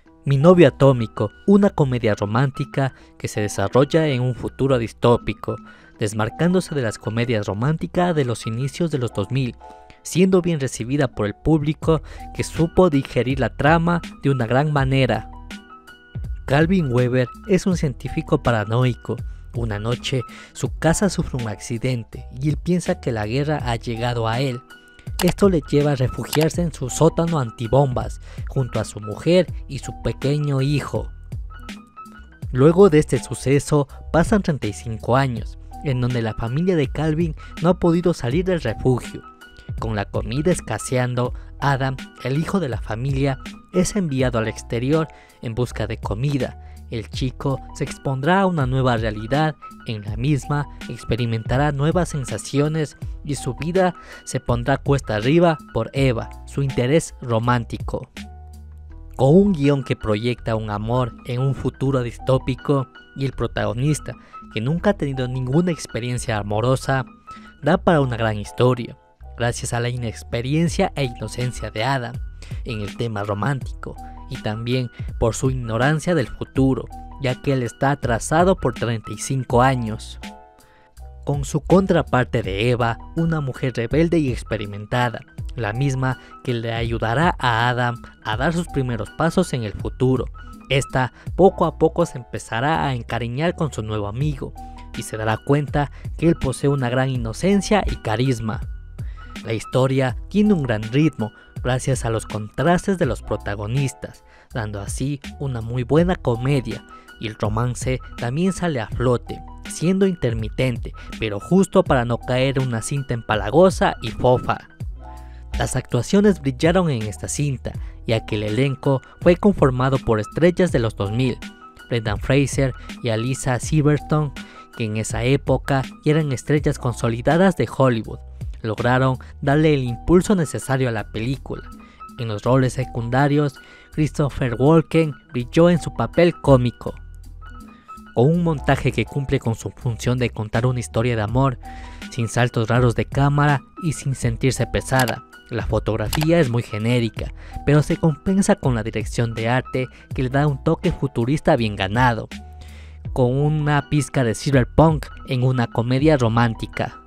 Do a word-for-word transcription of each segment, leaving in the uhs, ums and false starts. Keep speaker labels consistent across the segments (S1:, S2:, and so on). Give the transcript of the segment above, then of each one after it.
S1: Mi novio atómico, una comedia romántica que se desarrolla en un futuro distópico, desmarcándose de las comedias románticas de los inicios de los dos mil, siendo bien recibida por el público que supo digerir la trama de una gran manera. Calvin Weber es un científico paranoico. Una noche, su casa sufre un accidente y él piensa que la guerra ha llegado a él. Esto le lleva a refugiarse en su sótano antibombas, junto a su mujer y su pequeño hijo. Luego de este suceso, pasan treinta y cinco años, en donde la familia de Calvin no ha podido salir del refugio. Con la comida escaseando, Adam, el hijo de la familia, es enviado al exterior en busca de comida. El chico se expondrá a una nueva realidad, en la misma experimentará nuevas sensaciones y su vida se pondrá cuesta arriba por Eva, su interés romántico. Con un guión que proyecta un amor en un futuro distópico y el protagonista, que nunca ha tenido ninguna experiencia amorosa, da para una gran historia, gracias a la inexperiencia e inocencia de Adam en el tema romántico, y también por su ignorancia del futuro, ya que él está atrasado por treinta y cinco años. Con su contraparte de Eva, una mujer rebelde y experimentada, la misma que le ayudará a Adam a dar sus primeros pasos en el futuro. Esta poco a poco se empezará a encariñar con su nuevo amigo y se dará cuenta que él posee una gran inocencia y carisma. La historia tiene un gran ritmo gracias a los contrastes de los protagonistas, dando así una muy buena comedia, y el romance también sale a flote, siendo intermitente, pero justo para no caer en una cinta empalagosa y fofa. Las actuaciones brillaron en esta cinta, ya que el elenco fue conformado por estrellas de los dos mil, Brendan Fraser y Alicia Silverstone, que en esa época eran estrellas consolidadas de Hollywood. Lograron darle el impulso necesario a la película. En los roles secundarios, Christopher Walken brilló en su papel cómico. Con un montaje que cumple con su función de contar una historia de amor, sin saltos raros de cámara y sin sentirse pesada. La fotografía es muy genérica, pero se compensa con la dirección de arte que le da un toque futurista bien ganado, con una pizca de cyberpunk en una comedia romántica.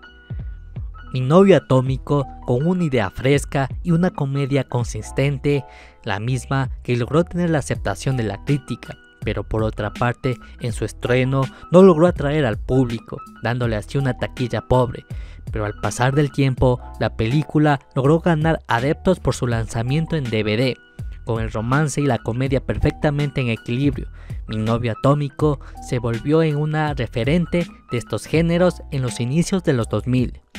S1: Mi novio atómico, con una idea fresca y una comedia consistente, la misma que logró tener la aceptación de la crítica, pero por otra parte, en su estreno no logró atraer al público, dándole así una taquilla pobre, pero al pasar del tiempo, la película logró ganar adeptos por su lanzamiento en D V D, con el romance y la comedia perfectamente en equilibrio. Mi novio atómico se volvió en una referente de estos géneros en los inicios de los dos mil.